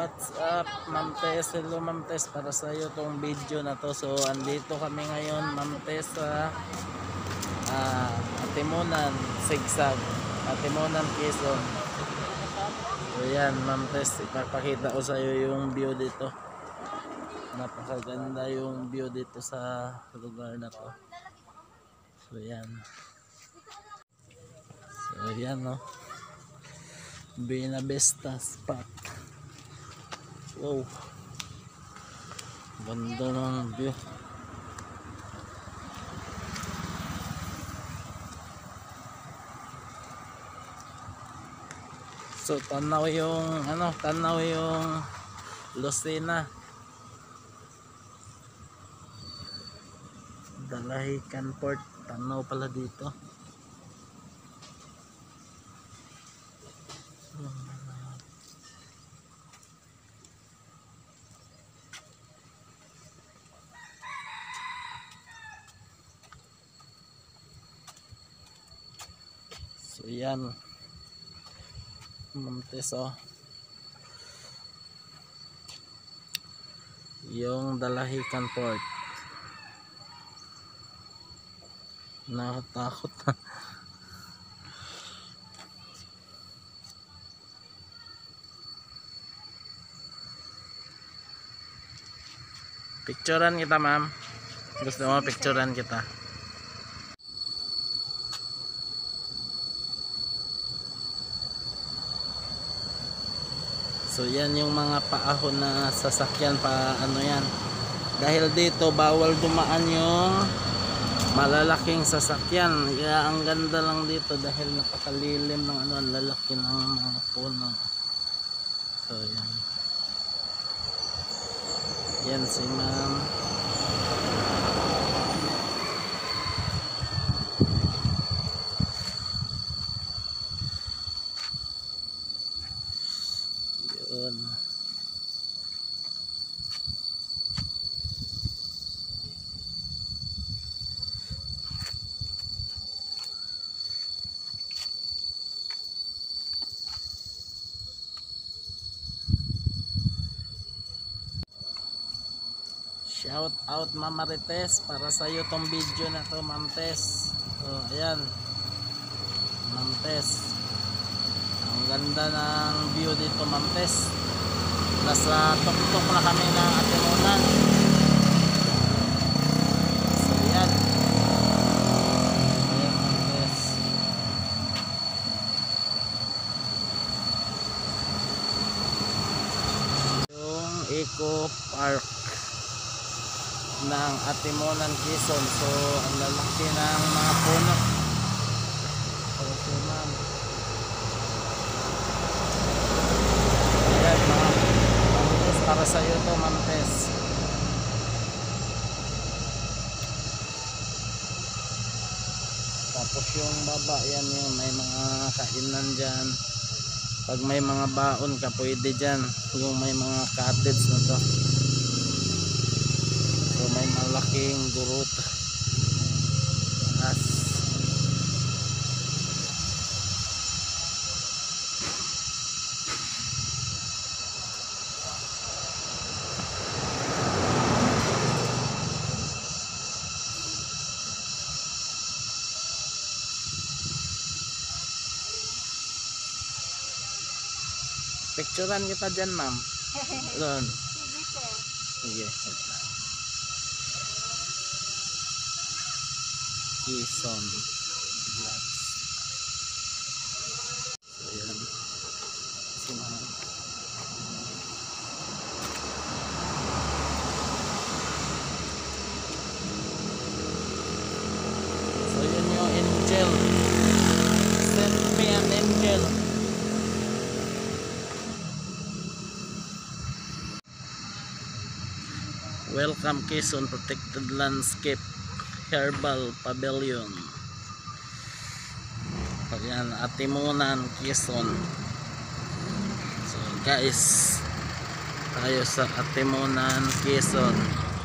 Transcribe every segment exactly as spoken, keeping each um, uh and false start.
What's up, Ma'am Tess? Hello, Ma'am Tess. Para sa iyo tong video na to. So, andito kami ngayon, Ma'am Tess, sa uh, Atimunan, Sigsag, Atimunan, Quezon. So, yan, Ma'am Tess. Ipapakita ko sa iyo yung view dito. Napakaganda yung view dito sa lugar na to. So, yan. So, yan, no. Buena Vista spot. Wow, ganda ng view. So tanaw yung ano, tanaw yung Lucena, Dalahican Port, tanaw pala dito. So yan, Ma'am Tess, oh. Yung Dalahican Port. Nakatakot na. Picturean kita, ma'am. Gusto mo picturean kita? So yan yung mga paahon na sasakyan pa, ano yan. Dahil dito bawal dumaan yung malalaking sasakyan. Kaya ang ganda lang dito dahil napakalilim ng ano, ang lalaki ng mga puno. So yan. Yan si ma'am. Yun. Shout out, Ma'am Marites, para sa iyo tong video na to, Ma'am Tess. So ayan, Ma'am Tess, ang ganda ng view dito, Ma'am Tess. Nasa tuktok na kami ng Atimunan. So yan, ayan, Ma'am Tess. Yung Eco Park ng Atimunan, Quezon. So ang lalaki ng mga puno. Okay, ma'am. Ayan, mga Ma'am, para sa iyo to, Ma'am Tess. Tapos yung baba, yan yung may mga kainan dyan. Pag may mga baon ka, pwede dyan. Yung may mga cottage na to. So may malaking gurut. As picturean kita dyan, ma'am. Doon. Sige. Quezon Vlogs. So yan, si ma'am. So yun yung angel. Send me an angel. Welcome Quezon Protected Landscape Herbal Pavilion. Ayan, Atimunan, Quezon. So guys, tayo sa Atimunan, Quezon.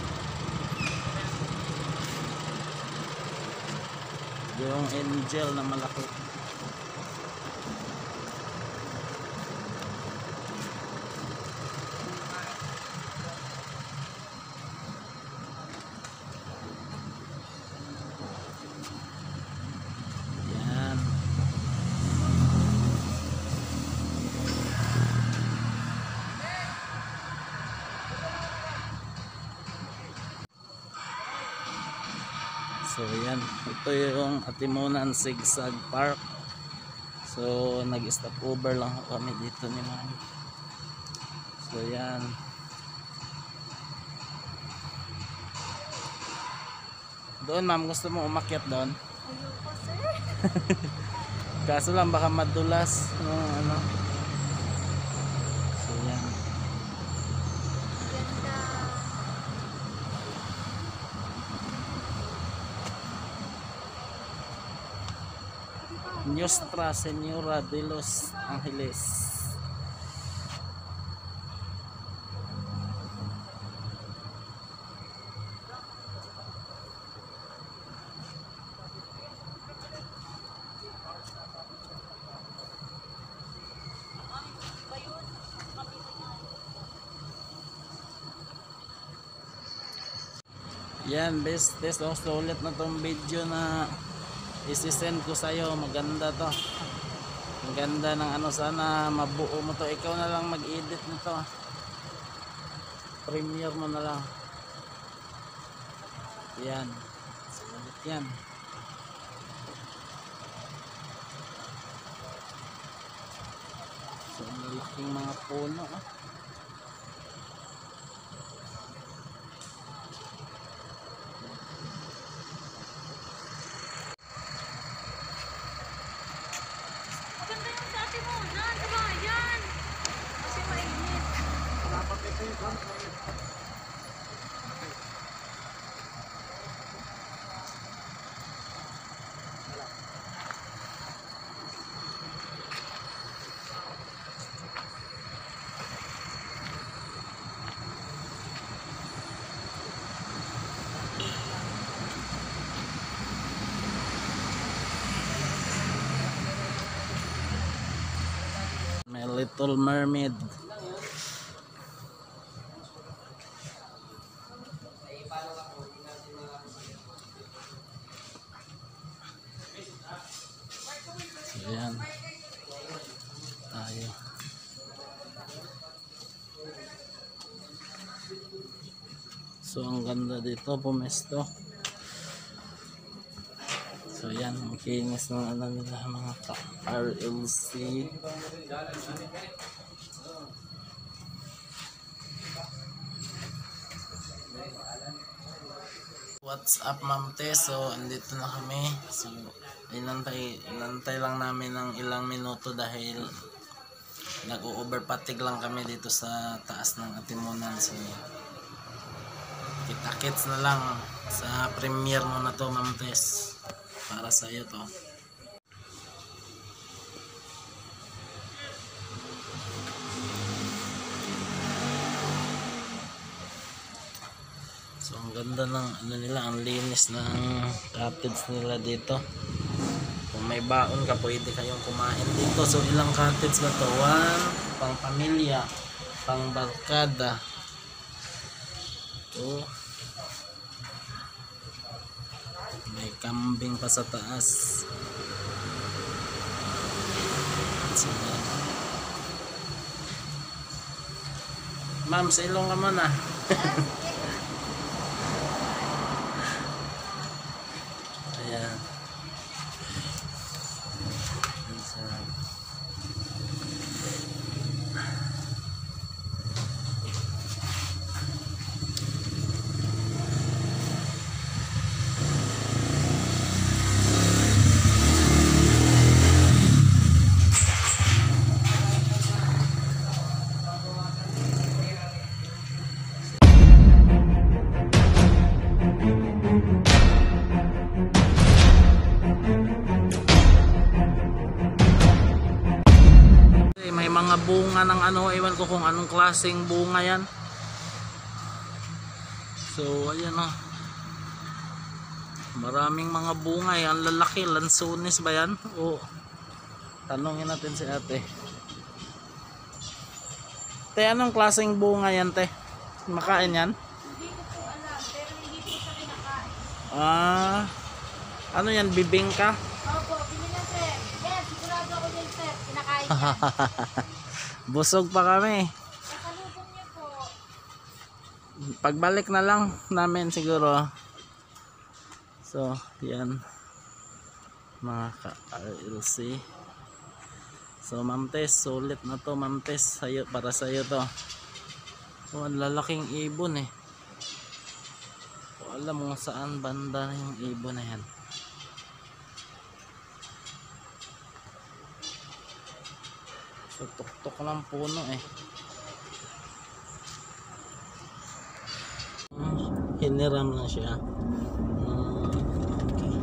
Yung angel na malaki. So yan, ito yung Atimunan Zigzag Park. So nag-stop over lang kami dito ni ma'am. So yan. Doon ma'am, gusto mo umakyat doon? Ayoko, sir. Kaso lang baka madulas no, ano. So yan. Ganda. Nuestra Señora de los Angeles. Yan, best test oh, so ulit na tong video na isi-send ko sa'yo. Maganda to, maganda ng ano, sana mabuo mo to. Ikaw na lang mag-edit nito, premiere mo na lang. Yan, so ulit yan. So malaking mga puno oh. Maganda yung sa ate mo. Diyan, sa bayan. Kasi mainit. My Little Mermaid. So yan tayo. So ang ganda dito pumesto. So yan, makinis ng ano nila, mga R L C. What's up ma'am te? So andito na kami. So inantay, inantay lang namin ng ilang minuto dahil nag-overpatig lang kami dito sa taas ng Atimunan. So kita-kits na lang sa premiere mo na to ma'am Tess. Para sa iyo to. So ang ganda ng ano nila, ang linis ng cottage nila dito. Kung may baon ka, pwede kayong kumain dito. So ilang cottage ba to? One, pang pamilya, pang barkada. Ito. May kambing pa sa taas. So, ma'am, sa ilong ka muna. Ayan. Ayan. May mga bunga ng ano, ewan ko kung anong klaseng bunga yan. So ayan o, maraming mga bunga eh. Ang lalaki, lansones ba yan? O tanongin natin si ate. Te, anong klaseng bunga yan te? Makain yan? Hindi ko po alam, pero hindi po siya kinakain. Ah, ano yan, bibingka? Opo, pili na sir. Yes, sigurado ako din sir. Kinakain niya. Busog pa kami. Nakalubong niya po. Pagbalik na lang namin siguro. So yan mga ka-R L C. So Ma'am Tess, sulit na to Ma'am Tess, sayo, para sa'yo to. Oh, ang lalaking ibon eh. So, alam mo saan banda yung ibon na yan. So tuktok lang puno eh. Hiniram na siya. Hmm, okay.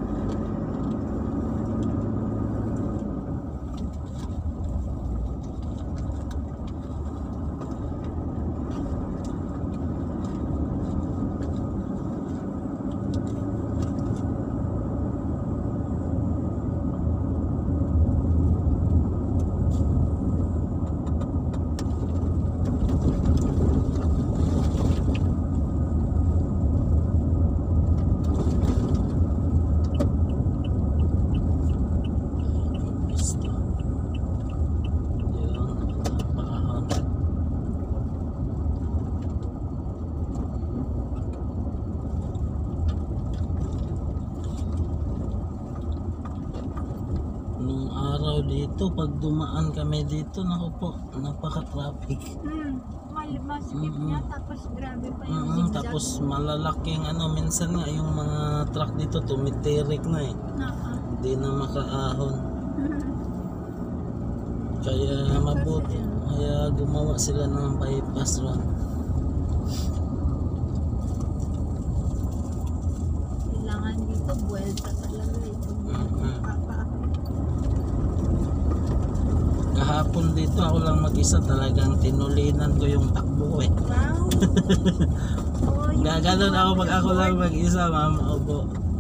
Dito pag dumaan kami dito, naku po, napaka-traffic. Hmm, mal- masikip Mm-mm. niya, tapos grabe pa yung Mm, zigzag. tapos malalaking ano, minsan nga yung mga truck dito tumitirik na eh. Naka. Hindi na makaahon. Kaya mabuti, kaya gumawa sila ng bypass ron. Kailangan dito, buwelta talaga ito. Mm-mm. Papa. Kahapon dito ako lang mag-isa, talagang tinulinan ko yung takbo eh. Wow! Oh, yung Gaganon ako pag ako lang mag-isa, ma'am. Opo.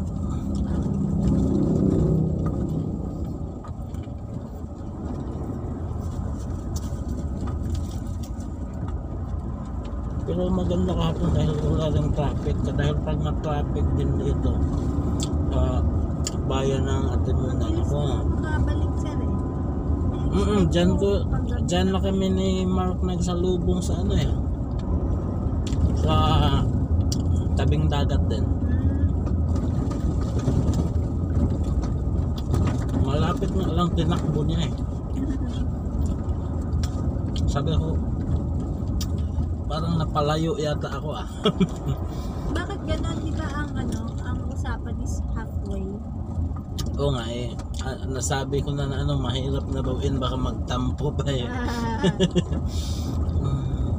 Pero maganda kahapon dahil wala ng traffic. Dahil pag na-traffic din dito, uh, bayan ng Atimunan ako. makabalik sir eh. Mm -mm, dyan ko, dyan na kami ni Mark nagsalubong sa ano eh. Sa tabing dagat din. Malapit na lang tinakbo niya eh. Sabi ko, parang napalayo yata ako ah. Bakit ganon? Di ba ang ano, ang usapan is halfway? Oo nga eh. Ah, nasabi ko na na ano, mahirap na bawin, baka magtampo pa eh. Ah, Mm.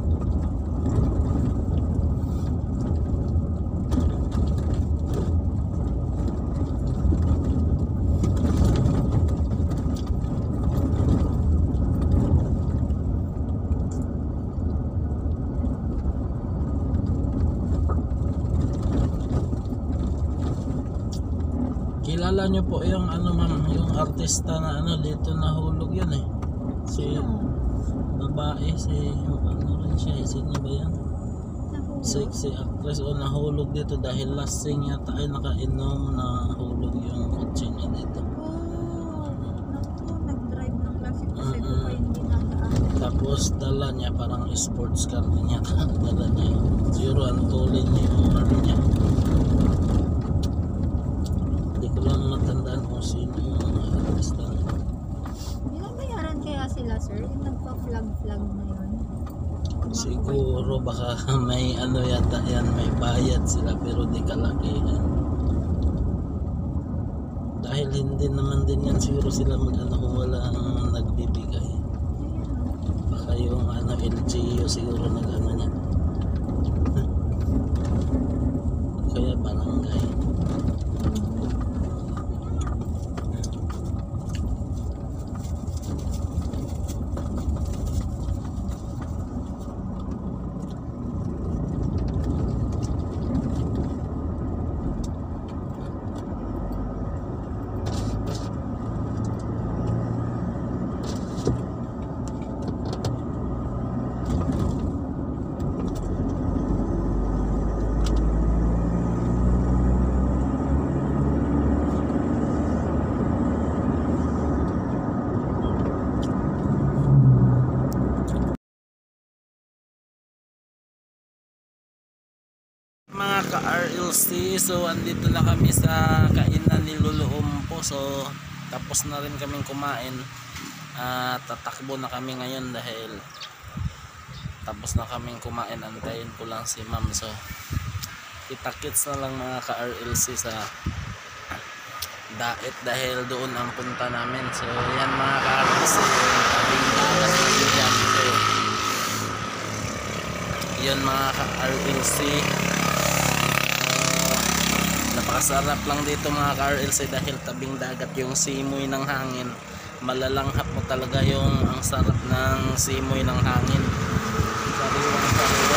Kilala niyo po yung ano ma'am, yung artista na ano dito nahulog yun eh. Si sino? babae, si ano rin siya, eh, sino ba yan? Nahulog? Sexy actress o nahulog dito dahil lasing yata ay nakainom, nahulog yung kotse niya dito. Oh, naku, nag-drive ng klase kasi ko Mm-mm. pa hindi nadaan. Tapos dala niya parang sports car niya, dala niya. Siguro ang tulin niya yung ano niya. Hindi ko lang matandaan kung sino yung artista. Binabayaran kaya sila sir? Yung nagpa-flag-flag na yun? Siguro baka may ano yata yan, may bayad sila pero di kalakihan. Dahil hindi naman din yan siguro sila mag ano kung wala ang nagbibigay. Baka yung ano L G U siguro nag ano niya. Kaya barangay. ka-R L C, so andito na kami sa kainan ni Lolo Umpo. So tapos na rin kaming kumain. Uh, tatakbo na kami ngayon dahil tapos na kaming kumain. Antayin ko lang si ma'am. So kita-kits na lang mga ka-R L C sa Daet dahil doon ang punta namin. So yan mga ka-R L C, tabing dagat na yan. So yan mga ka-R L C, uh, napakasarap lang dito mga ka-R L C dahil tabing dagat, yung simoy ng hangin, malalanghap mo talaga yung ang sarap ng simoy ng hangin, sariwang sariwa.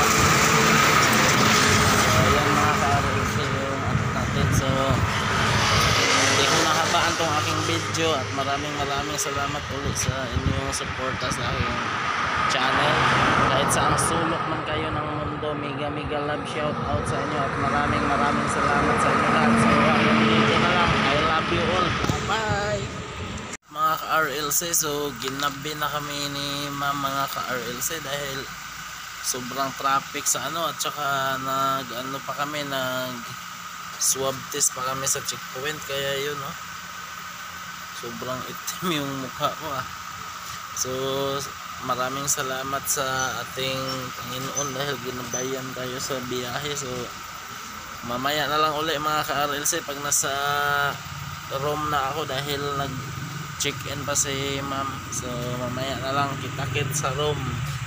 So yan mga ka-R L C yung ano natin. So hindi ko nahabaan tong aking video at maraming maraming salamat ulit sa inyong suporta sa aking channel. Kahit sa ang sulok man kayo ng mundo, mega mega love shout out sa inyo at maraming maraming salamat sa inyo lahat. So hanggang dito na lang. I love you all. Bye bye mga ka-R L C. So ginabi na kami ni ma'am mga ka-R L C dahil sobrang traffic sa ano, at saka nag ano pa kami, nag swab test pa kami sa checkpoint, kaya yun, oh, sobrang itim yung mukha ko, ah. So maraming salamat sa ating Panginoon dahil ginabayan tayo sa biyahe. So mamaya na lang uli mga ka-R L C pag nasa room na ako dahil nag check in pa si ma'am. So mamaya na lang kita-kit sa room.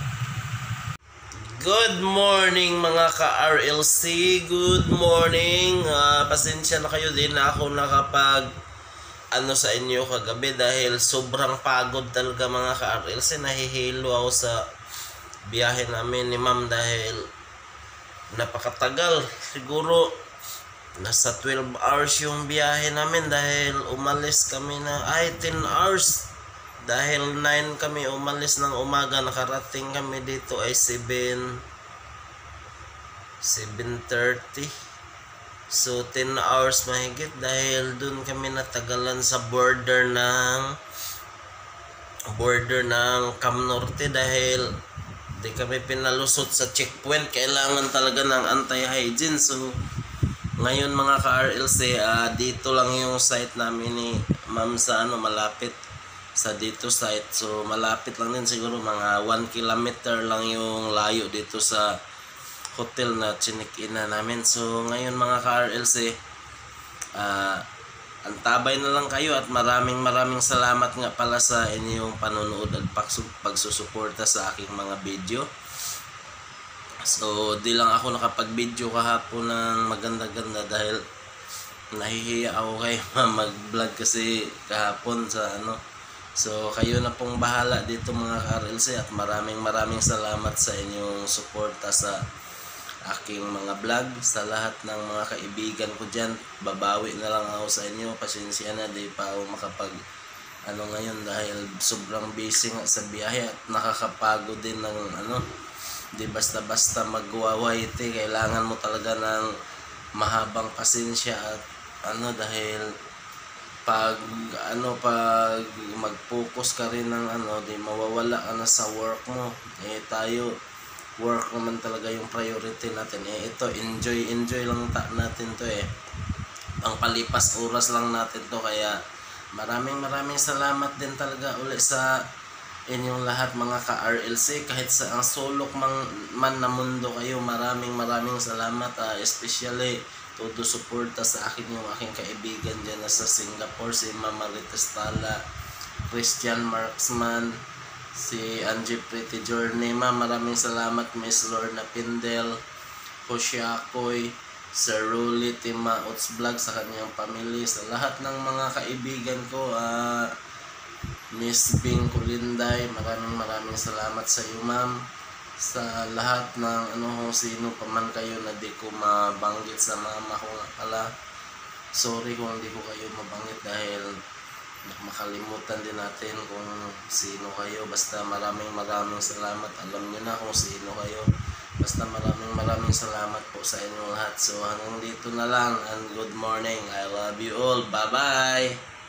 Good morning mga ka-R L C, good morning. Uh, pasensya na kayo, din na ako nakapag ano sa inyo kagabi dahil sobrang pagod talaga mga ka-R L C. Nahihilo ako sa biyahe namin ni ma'am dahil napakatagal. Siguro nasa twelve hours yung biyahe namin dahil umalis kami na ay ten hours. Dahil nine kami umalis ng umaga, nakarating kami dito ay seven thirty. So ten hours mahigit dahil dun kami natagalan sa border ng border ng Cam Norte dahil di kami pinalusot sa checkpoint. Kailangan talaga ng anti-hygiene. So ngayon mga ka-R L C, uh, dito lang yung site namin ni ma'am sa ano, malapit sa dito site. So malapit lang din, siguro mga one kilometer lang yung layo dito sa hotel na chinik-ina namin. So ngayon mga ka-R L C, uh, antabay na lang kayo at maraming maraming salamat nga pala sa inyong panonood at pagsusuporta sa aking mga video. So di lang ako nakapag-video kahapon ng maganda-ganda dahil nahihiya ako kay mag-vlog kasi kahapon sa ano. So kayo na pong bahala dito mga ka-R L C at maraming maraming salamat sa inyong suporta sa aking mga vlog. Sa lahat ng mga kaibigan ko dyan, babawi na lang ako sa inyo. Pasensya na, di pa ako makapag ano ngayon dahil sobrang busy nga sa biyahe at nakakapagod din ng ano, di basta-basta magwawayte. Kailangan mo talaga ng mahabang pasensya at ano dahil pag ano pag mag-focus ka rin ng ano, di mawawala ka na sa work mo. Eh tayo, work naman talaga yung priority natin. Eh ito, enjoy enjoy lang ta natin to, eh pang palipas oras lang natin to. Kaya maraming maraming salamat din talaga uli sa inyong lahat mga ka-R L C. Kahit sa ang sulok man, man na mundo kayo, maraming maraming salamat, uh, especially todo suporta sa akin yung aking kaibigan dyan na sa Singapore, si Mama Rites Tala, Christian Marksman, si Angie Pretty Journey. Ma, maraming salamat Miss Lorna Pindel, Hosyakoy, Sir Ruli Timauts Vlog sa kanyang pamilya, sa lahat ng mga kaibigan ko, uh, Miss Bing Kulinday, maraming maraming salamat sa iyo ma'am. Sa lahat ng ano, kung sino pa man kayo na di ko mabanggit, sa mama ko nga pala, sorry kung hindi ko kayo mabanggit dahil makalimutan din natin kung sino kayo. Basta maraming maraming salamat, alam niyo na kung sino kayo. Basta maraming maraming salamat po sa inyo lahat. So hanggang dito na lang and good morning. I love you all. Bye bye.